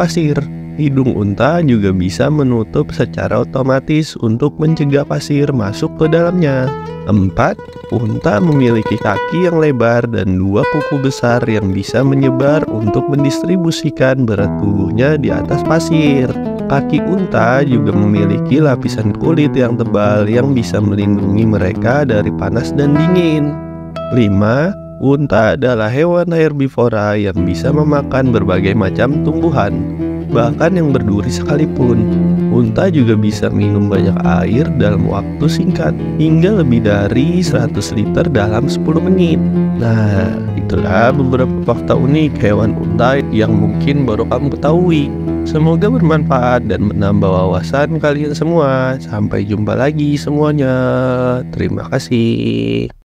pasir. Hidung unta juga bisa menutup secara otomatis untuk mencegah pasir masuk ke dalamnya. 4. Unta memiliki kaki yang lebar dan 2 kuku besar yang bisa menyebar untuk mendistribusikan berat tubuhnya di atas pasir. Kaki unta juga memiliki lapisan kulit yang tebal yang bisa melindungi mereka dari panas dan dingin. 5. Unta adalah hewan herbivora yang bisa memakan berbagai macam tumbuhan, bahkan yang berduri sekalipun. Unta juga bisa minum banyak air dalam waktu singkat, hingga lebih dari 100 liter dalam 10 menit. Nah, itulah beberapa fakta unik hewan unta yang mungkin baru kamu ketahui. Semoga bermanfaat dan menambah wawasan kalian semua. Sampai jumpa lagi semuanya. Terima kasih.